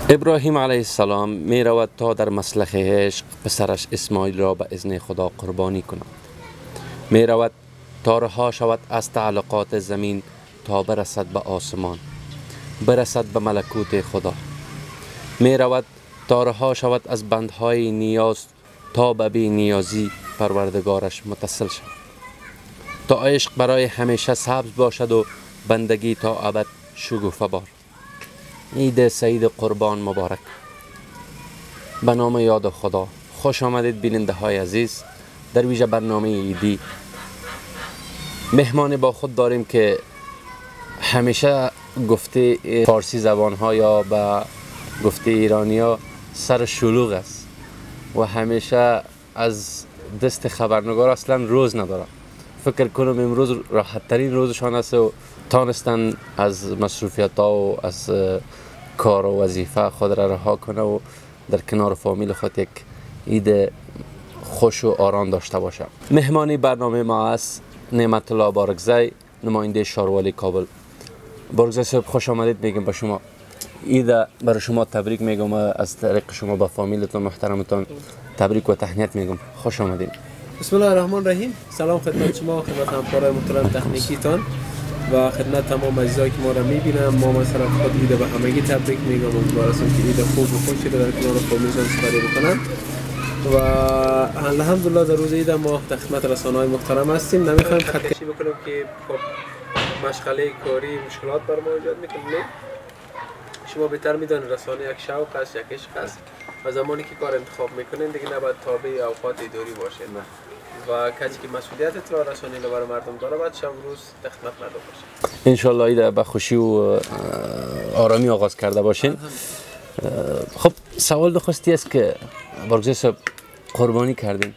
ابراهیم علیه السلام می رود تا در مسلخ عشق پسرش اسماعیل را به اذن خدا قربانی کند. می رود تا رها شود از تعلقات زمین تا برسد به آسمان، برسد به ملکوت خدا. می رود تا رها شود از بندهای نیاز تا به بی نیازی پروردگارش متصل شود، تا عشق برای همیشه سبز باشد و بندگی تا ابد شگوفه بار. عید سعید قربان مبارک. به نام یاد خدا. خوش آمدید بیننده های عزیز در ویژه برنامه عیدی. مهمان با خود داریم که همیشه گفته فارسی زبان ها یا به گفته ایرانی ها سر شلوغ است و همیشه از دست خبرنگار اصلا روز نداره. فکر کنم امروز راحت ترین روزشان است و تانستن از مصروفیت ها و از کار و وظیفه خود را رها کنه و در کنار فامیل خود یک عید خوش و آرام داشته باشه. مهمانی برنامه ما است نعمت الله بارگزی، نماینده شاروالی کابل. بارگزی صاحب خوش آمدید میگم به شما. عید برای شما تبریک میگم، از طریق شما به فامیلتون محترمتون تبریک و تهنیت میگم. خوش آمدید. بسم الله الرحمن الرحیم. سلام خدمت شما، خدمت همکارای محترم تکنیکیتان و خدمت تمام عزیزایی که ما را میبینن. ما مثلا خود عید به همگی تبریک میگم، امیدوارم که عید خوب و خوشی رو در کنار فامیلشان سپری بکنن و الحمدلله در روز عید ما در خدمت رسانه‌های محترم هستیم. نمیخوایم خطکشی بکنیم که خب مشغله کاری مشکلات بر ما ایجاد میکنه. شما بهتر میدونید رسانه یک شوق است، یک عشق است و زمانی که کار انتخاب میکنین دیگه نباید تابع اوقات اداری باشه و کسی که مسئولیت اطلاع رسانی رو برای مردم داره باید شب روز در خدمت مردم باشه. ان شاء الله عید به خوشی و آرامی آغاز کرده باشین. خب سوال دخستی است که بارگزی صاحب قربانی کردین.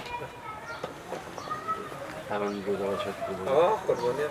قربانیت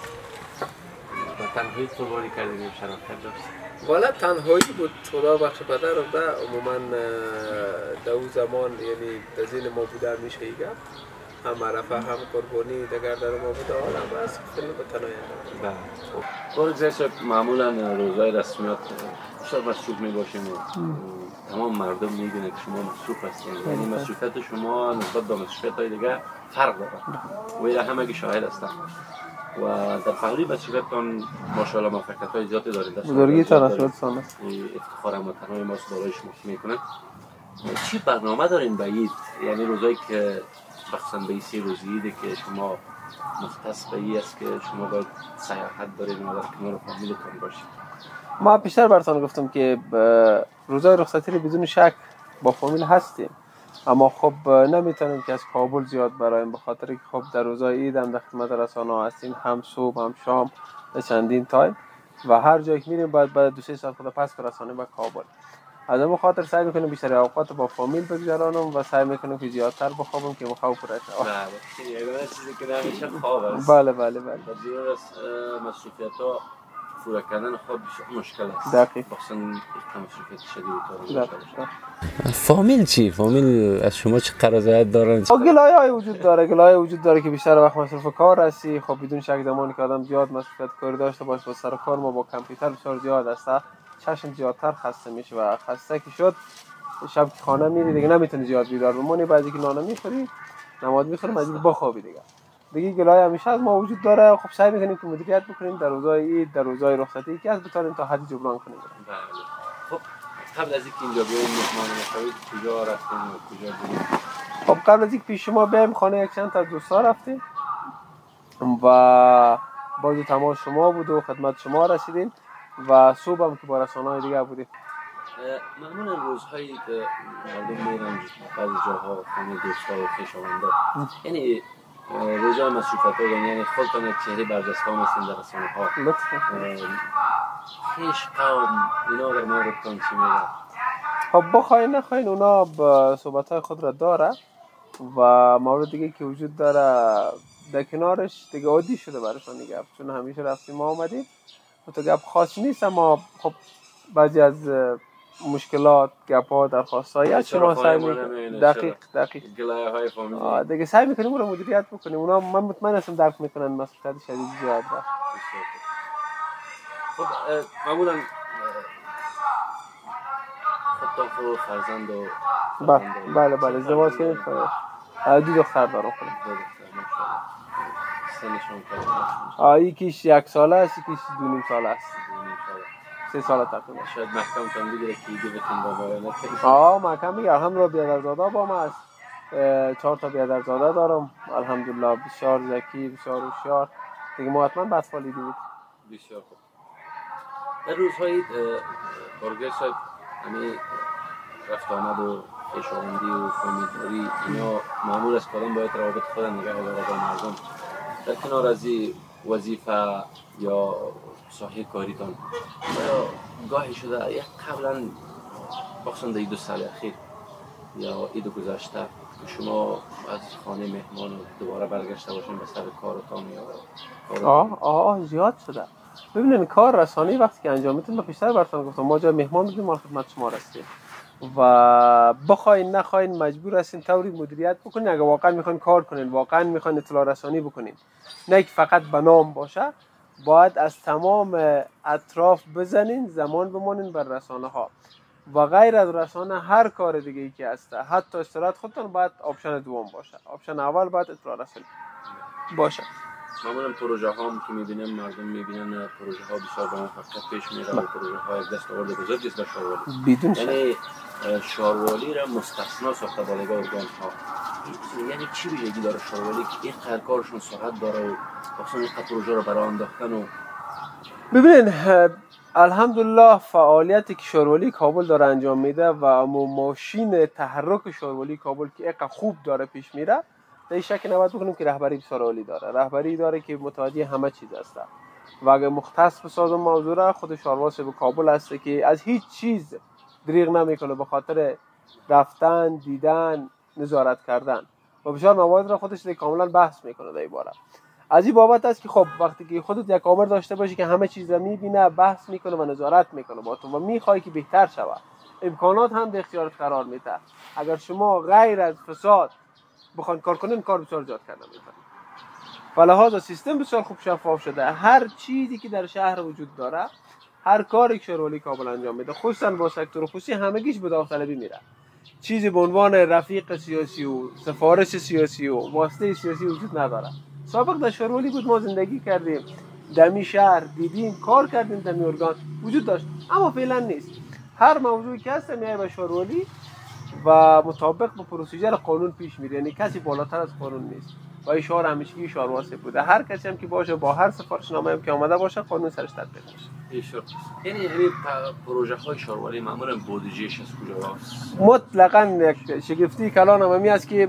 تنهایی قربانی کردین شراکت داشت؟ والا تنهایی بود، خدا بخش پدر رو ده. عموما در اون زمان یعنی در ذهن ما بوده میشه ایگه هم عرفه هم قربانی دگر در ما بوده، حالا بس خیلی به تنهایی بله. بارگزی صاحب معمولا روزهای رسمیات بیشتر مصروف می باشیم و تمام مردم میبینه که شما مصروف هستین، یعنی مصروفیت شما نسبت به مصروفیت های دیگه فرق داره و اینا همگی شاهد هستن و در پهلوی مسئولیتتان ماشاءالله موفقیت‌های زیادی دارید. بزرگی تناسبتتان است. افتخار هموطنان ما برای شما میکنه. چی برنامه دارین به عید؟ یعنی روزایی که مخصوصا به این 3 روز عیده که شما مختص به این است که شما باید سیاحت دارین و در کنار فامیلتون باشید. ما بیشتر براتون گفتم که روزای رخصتی بدون شک با فامیل هستیم، اما خب نمیتونیم که از کابل زیاد برایم، به خاطر که خب در روزای عید هم در خدمت رسانه‌ها هستیم، هم صبح هم شام چندین تایم و هر جایی که میریم باید 2-3 ساعت خود پس برسانیم به کابل. از اون خاطر سعی میکنیم بیشتر اوقات با فامیل بگذرانم و سعی میکنیم که زیادتر بخوابم که خواب پوره شه. بله، یه چیزی که همیشه خواب است. بله. زیاد از مسئولیت‌ها پورا کردن خواب مشکل است. دقیق. مخصوصا مصروفیت شدید و دقیق. فامیل چی؟ فامیل از شما چه قرضیت دارن؟ گلایه‌ای وجود داره که بیشتر وقت مصروف کار هستی. خب بدون شک زمانی که آدم زیاد مصروفیت کاری داشته باشه با سر کار ما با کامپیوتر بسیار زیاد است، چشم زیادتر خسته میشه و خسته که شد شب که خانه میری دیگه نمیتونی زیاد بیدار بمونی، بعضی که نان میخوری نماز میخوری مجبور بخوابی دیگه گلایه همیشه از ما وجود داره. خب سعی میکنیم که مدیریت بکنیم در روزهای عید، در روزهای رخصتی که از بتونیم تا حدی جبران کنیم. بله. خب قبل از اینکه اینجا بیایم مهمان نشوید کجا رفتیم و کجا بودیم؟ خب قبل از اینکه پیش شما بیایم خانه یک چند تا دوستا رفتیم و باز تماس شما بود و خدمت شما رسیدیم و صبح هم که با رسانه‌های دیگه بودیم. معمولا روزهایی که مردم میرن بعضی جاها خانه دوستا و خویشاوندان، یعنی روزهای مصروفیت یعنی خودتان یک چهره برجسته هستین در رسانه‌ها. خویش قوم اینا در موردتان چی میگن؟ خب بخواین نخواین اونا صحبت‌های خود را داره و مورد دیگه که وجود داره در کنارش دیگه عادی شده براشون دیگه، چون همیشه رفتیم ما آمدیم و تو گپ خاص نیست، اما خب بعضی از مشکلات گپ‌ها درخواست‌های از شما سعی می‌کنیم دقیق گلایه‌های فامیلی دیگه سعی می‌کنیم اون رو مدیریت بکنیم. اونا من مطمئن هستم درک می‌کنن مسئولیت شدید زیاد داره. خب معمولا اهداف و فرزند و بله ازدواج کردیم. 2 دختر دارم خودم. 2 دختر ماشاءالله. سنشون کردن؟ یکیش 1 ساله است، یکیش 2.5 ساله است. 3 ساله تقریبا. شاید محکم تان بگیره که دیگه بتون با باید محکم بگیره. الحمدلله بیادرزاده با ما است. 4 تا بیادرزاده دارم الحمدلله. بسیار ذکی، بسیار هوشیار. دیگه ما حتما بسپالی دید. بسیار خوب. در روزهای بارگاه صاحب همه رفت آمد و کشاورزی و فامیلداری اینا معمول است که آدم باید روابط خود نگه داره با مردم. در کنار از این وظیفه یا ساحه کاریتان آیا گاهی شده یک قبلا بخصوصا در 2 سال اخیر یا عید گذشته شما از خانه مهمان دوباره برگشته باشین به سر کارتان یا زیاد شده. ببینید کار رسانه‌ای وقتی که انجام میدید، من پیشتر براتون گفتم ما جای مهمان بودیم، ما خدمت شما رسیدیم و بخواین نخواین مجبور هستین طوری مدیریت بکنین. اگه واقعا میخواین کار کنین، واقعا میخواین اطلاع رسانی بکنین، نه که فقط به نام باشه، باید از تمام اطراف بزنین، زمان بمانین بر رسانه ها و غیر از رسانه هر کار دیگه ای که هست، حتی استراحت خودتون باید آپشن دوم باشه. آپشن اول باید اطلاع رسانی باشه. معمولا پروژه ها هم که میبینیم مردم میبینن پروژه ها بسیار با موفقیت پیش میره و پروژه های دستاورد بزرگی است به شاروالی. بدون شک. یعنی شاروالی را مستثنا ساخته با نگاه ارگان ها. یعنی چی ویژگی داره شاروالی که این کارشون سرعت داره و خصوصا این پروژه رو برای انداختن و ببینین الحمدلله فعالیتی که شاروالی کابل داره انجام میده و ماشین تحرک شاروالی کابل که یک خوب داره پیش میره، در شک نباید بکنیم که رهبری بسیار عالی داره. رهبری داره که متوجه همه چیز است و اگه مختص به ساز موضوع را خود شارواس به کابل هست که از هیچ چیز دریغ نمیکنه به خاطر رفتن، دیدن، نظارت کردن و بسیار موارد را خودش کاملا بحث میکنه در این باره. از این بابت است که خب وقتی که خودت یک آمر داشته باشی که همه چیز را میبینه، بحث میکنه و نظارت میکنه با تو و میخوای که بهتر شوه، امکانات هم در اختیارت قرار میده. اگر شما غیر از فساد بخواید کار کنین، کار بسیار زیاد کردن میکنید. فلهذا سیستم بسیار خوب شفاف شده. هر چیزی که در شهر وجود داره، هر کاری که شاروالی کابل انجام میده، خصوصا با سکتور خصوصی، همگیش به داوطلبی میره. چیزی به عنوان رفیق سیاسی و سفارش سیاسی و واسطه سیاسی وجود نداره. سابق در شاروالی بود، ما زندگی کردیم، دمی شهر دیدیم، کار کردیم، دمی ارگان وجود داشت، اما فعلا نیست. هر موضوعی که هست میای به شاروالی و مطابق با پروسیجر قانون پیش میره، یعنی کسی بالاتر از قانون نیست و این شعار همیشگی شارواسه بوده. هر کسی هم که باشه با هر سفارشنامه هم که آمده باشه قانون سرش تطبیق میشه. یعنی همین پروژه های شاروالی معمولا بودجهش از کجا است؟ مطلقاً یک شگفتی کلان هم است که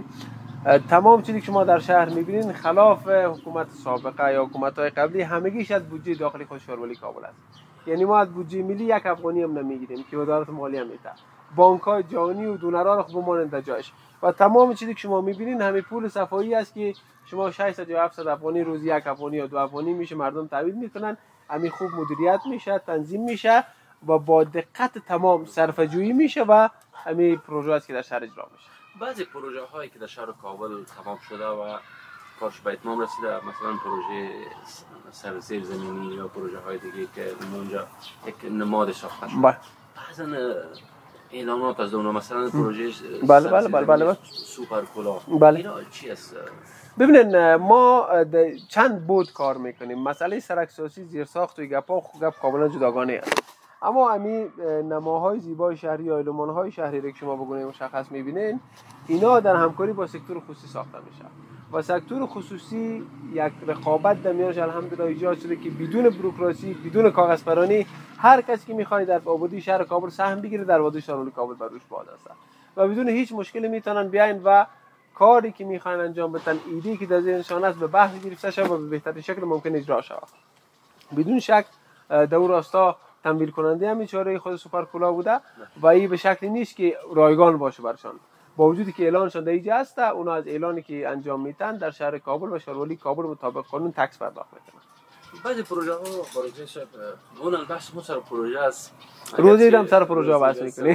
تمام چیزی که شما در شهر میبینین خلاف حکومت سابقه یا حکومت‌های قبلی همگیش از بودجه داخلی خود شاروالی کابل است. یعنی ما از بودجه ملی 1 افغانی هم نمیگیریم که وزارت مالیه میده. بانک‌های جهانی و دونرها رو خوب مانند جایش و تمام چیزی که شما میبینین همین پول صفایی است که شما 600 یا 700 افغانی روزی 1 افغانی یا 2 افغانی میشه مردم تحویل میکنن. همین خوب مدیریت میشه، تنظیم میشه و با دقت تمام صرفه‌جویی میشه و همین پروژه است که در شهر اجرا میشه. بعضی پروژه هایی که در شهر کابل تمام شده و کارش به اتمام رسیده، مثلا پروژه سرزیر زمینی یا پروژه های دیگه که اونجا یک نماد ساخته شده، بعضا اعلانات از اونها مثلا پروژه بله سوپر کلاه، اینا چی است؟ ببینید ما چند بود کار میکنیم. مسئله سرک‌سازی، زیرساخت و گپ کاملا جداگانه است. اما همین نماهای زیبای شهری یا المان‌های شهری که شما بگونید مشخص میبینین، اینا در همکاری با سکتور خصوصی ساخته میشه و سکتور خصوصی یک رقابت در میانش الحمدلله ایجاد شده که بدون بروکراسی، بدون کاغذ پرانی، هر کسی که میخواد در آبادی شهر کابل سهم بگیره در وادی شاروالی کابل بر روش باز است و بدون هیچ مشکلی میتونن بیاین و کاری که میخواین انجام بدن، ایده که در ذهنشان است به بحث گرفته شود و به بهترین شکل ممکن اجرا شود. بدون شک در راستا تمویل کننده همین چاره خود سوپر کلاه بوده و این به شکلی نیست که رایگان باشه برشان، با وجودی که اعلانشان در اینجا هست. اونا از اعلانی که انجام میدن در شهر کابل و شاروالی کابل مطابق قانون تکس پرداخت میکنن. بعضی پروژه ها برای شب اون بحث سر پروژه است، روزی هم سر پروژه بحث میکنیم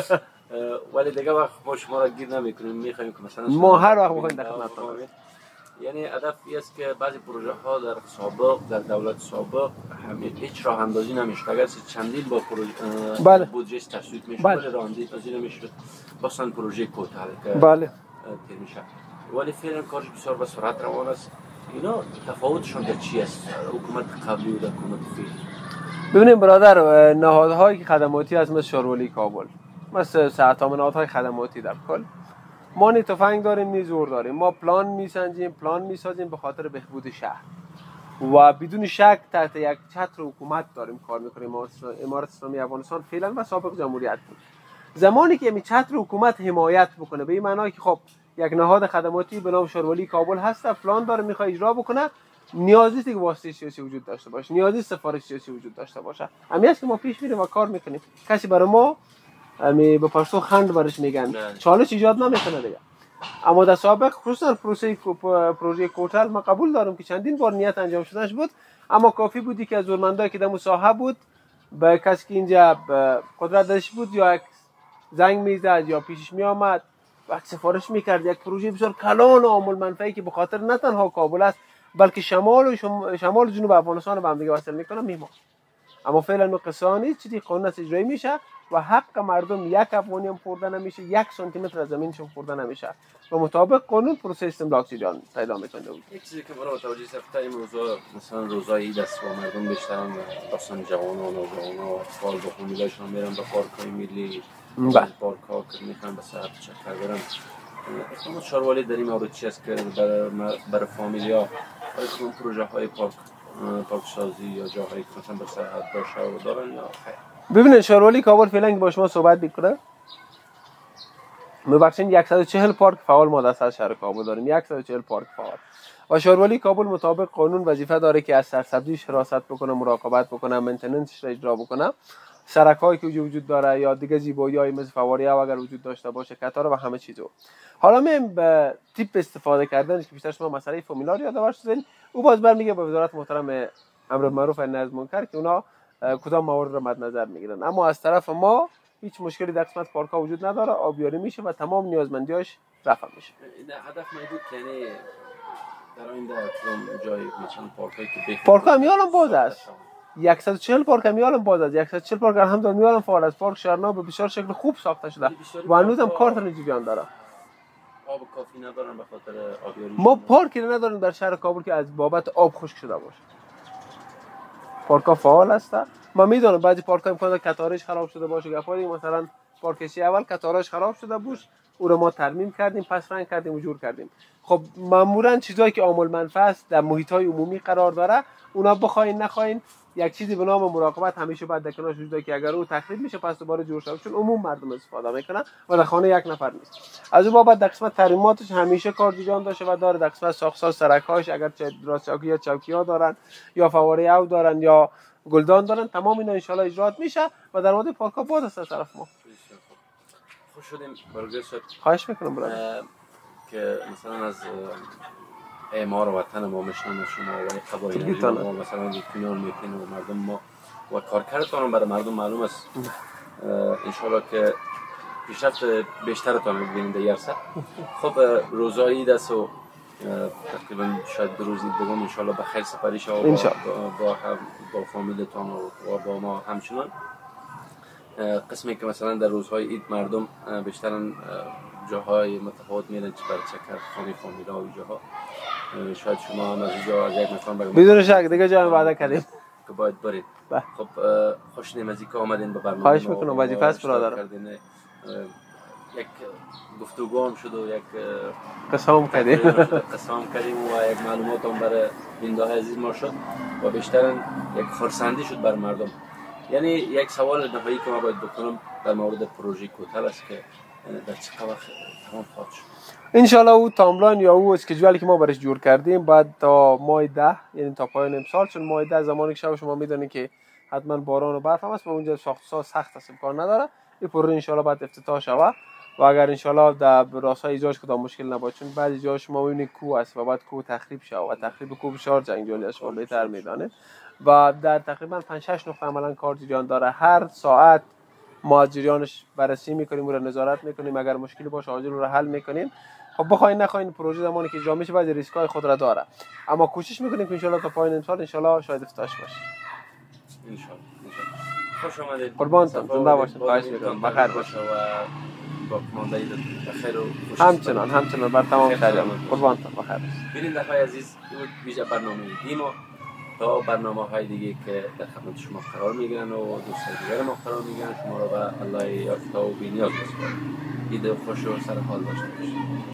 ولی دیگه وقت ما شما را گیر نمیکنیم، میخوایم که مثلا ما هر وقت بخوایم در خدمتتون یعنی هدف است که بعضی پروژه ها در سابق در دولت سابق هیچ راه اندازی نمیشد، اگر چندین با پروژه بودجه تصویب میشد ولی راه اندازی نمیشد، مثلا پروژه کوتاه که تیر میشه. ولی فعلا کارش بسیار به سرعت روان است. اینا تفاوتشون در چی است؟ حکومت قبلی و حکومت فعلی. ببینید برادر، نهادهای خدماتی از مثل شورولی کابل، مثل نهادهای خدماتی در کل، ما نی تفنگ داریم نی زور داریم. ما پلان میسنجیم، پلان میسازیم به خاطر بهبود شهر و بدون شک تحت یک چتر حکومت داریم کار میکنیم. امارت اسلامی افغانستان فعلا و سابق جمهوریت بود. زمانی که می چتر حکومت حمایت بکنه، به این معنی که خب یک نهاد خدماتی به نام شورولی کابل هست، پلان داره میخواد اجرا بکنه، نیازی است که واسطه سیاسی وجود داشته باشه، نیازی سفارش سیاسی وجود داشته باشه. همین است که ما پیش میریم و کار میکنیم. کسی برای ما به پرسو خند برش میگن، چالش ایجاد نمیکنه دیگه. اما در سابق خصوصا پروژه کوتل ما قبول دارم که چندین بار نیت انجام شدهش بود، اما کافی بودی که از زورمندایی که در مساحه بود به کسی که اینجا قدرت داشت بود یا یک زنگ میزد یا پیشش میآمد و سفارش میکرد. یک پروژه بسیار کلان و عامل منفعی که به خاطر نه تنها کابل است بلکه شمال و جنوب افغانستان رو به هم دیگه وصل میکنه میمون. اما فعلا قصه نیست، چیزی قانون است اجرایی میشه و حق مردم یک افغانی هم خورده نمیشه، یک سانتی متر از زمینشون خورده نمیشه و مطابق قانون پروسه استملاک جان پیدا میکنه. یک چیزی که برای توجه سفته این موضوع، مثلا روزای عید است و مردم بیشتر مثلا جوانان و اطفال با فامیلایشون میرن به پارک‌های ملی، پارک‌ها که میخوان به ساعت چکر برن. اقدامات شورولی در این مورد چی است که برای فامیلیا اون پروژه های پارک سازی یا جاهایی که مثلا به ساعت باشه و دارن یا خیر؟ ببینید شورولی کابل فعلا با شما صحبت میکنه. ببخشید 140 پارک فعال ما در سر شهر کابل داریم، 140 پارک فعال. و شورولی کابل مطابق قانون وظیفه داره که از سرسبزیش حراست بکنه، مراقبت بکنه، منتیننسش را اجرا بکنه. سرکایی که وجود داره یا دیگه زیبایی‌های مثل فواریه اگر وجود داشته باشه، قطار و همه چیزو. حالا من به تیپ استفاده کردنش که بیشتر شما مسئله فامیلا رو یادآور شدین، او باز برمیگه به وزارت محترم امر معروف و نهی از منکر که اونا کدام موارد رو مد نظر میگیرن. اما از طرف ما هیچ مشکلی در قسمت پارک‌ها وجود نداره، آبیاری میشه و تمام نیازمندیاش رفع میشه. هدف محدود یعنی در آینده کدام جای مثلا پارک‌ها میالم باز است. 140 پارک میالم باز است. 140 پارک الحمدلله میالم فعال است. پارک شهرنو به بسیار شکل خوب ساخته شده و هنوزم کار جریان داره. آب کافی ندارن به خاطر آبیاری. ما پارکی نداریم در شهر کابل که از بابت آب خشک شده باشه. پارک‌ها فعال است. ما میدونم بعضی پارک‌ها امکان داره قطارش خراب شده باشه. گفایی مثلا پارکشی اول قطارش خراب شده بود، او رو ما ترمیم کردیم، پس رنگ کردیم و جور کردیم. خب معمولا چیزایی که عامل منفعه است در محیط‌های عمومی قرار داره، اونا بخواین نخواین یک چیزی به نام مراقبت همیشه بعد در کنارش وجود داره که اگر او تخریب میشه پس دوباره جور شود، چون عموم مردم استفاده میکنن و در خانه یک نفر نیست. از اون بابت در قسمت ترمیماتش همیشه کار جریان داشته و داره. در قسمت ساخت‌ساز سرک‌هاش اگر راستچاکی یا چوکی‌ها دارن یا فواره او دارن یا گلدان دارن، تمام اینا ان شاءالله اجرات میشه و در مورد پارک‌ها باز است از طرف ما. خوش شدیم برگزار شد. خواهش میکنم برادر که مثلا از اعمار وطن ما میشنم شما و قبایل ما مثلا کنار میکنیم و مردم ما و کارکردتان برای مردم معلوم است. ان شاءالله که پیشرفت بیشترتان ببینید در یرسه. خب روزایی دست و تقریبا شاید دو روزی دیگه ان شاءالله به خیر سپری شو با فامیلتان و با ما همچنان. قسمی که مثلا در روزهای عید مردم بیشترن جاهای متفاوت میرن چه برای چکر خانه فامیلا و جاها. شاید شما هم از اینجا از یک مکان بگم بدون شک دیگه جای وعده کردیم که باید برید. خب خوشنیم از اینکه آمدین به برنامه. خواهش میکنم، وظیفه است برادر. یک گفتگو هم شد و یک قسم کردیم و یک معلومات هم برای بیننده عزیز ما شد و بیشتر یک خرسندی شد بر مردم. یعنی یک سوال نهایی که ما باید بکنم در مورد پروژه کوتل است که در چه وقت تمام خواهد شد؟ انشالله او تاملاین یا او اسکیجولی که ما برش جور کردیم بعد تا ماه 10 یعنی تا پایان امسال، چون ماه 10 زمانی که شما میدونید که حتما باران و برف هم است و اونجا ساخت سخت است، امکان نداره. این پروژه انشالله بعد افتتاح شود و اگر انشالله در راستای ایجاش کدام مشکل نباشه، چون بعضی جا شما میبینید کوه است و بعد کوه تخریب شود و تخریب کوه بسیار جنجالی است شما بهتر میدانید و در تقریبا 5-6 نقطه عملا کار جریان داره. هر ساعت ما از جریانش بررسی میکنیم و نظارت میکنیم. اگر مشکلی باشه آجیل رو حل میکنیم. خب بخواین نخواین پروژه زمانی که اجرا میشه بعضی ریسکای خود را داره، اما کوشش میکنیم که ان شاء الله تا پایان امسال ان شاء الله شاید افتتاحش باشه. ان شاء الله. خوش آمدید. قربانتون، زنده باشید. خواهش میکنم. بخیر باشید. و با ماندایی بخیر و خوش. همچنان بر تمام شهریاران. قربانتون. بخیر باشید. بیننده‌های عزیز، این ویژه برنامه دیما تا برنامه‌های دیگه که در خدمت شما قرار میگیرن و دوستان دیگر ما قرار میگیرن، شما رو به الله یافته و بی‌نیاز بسپارم. عید خوش و سر حال داشته باشید.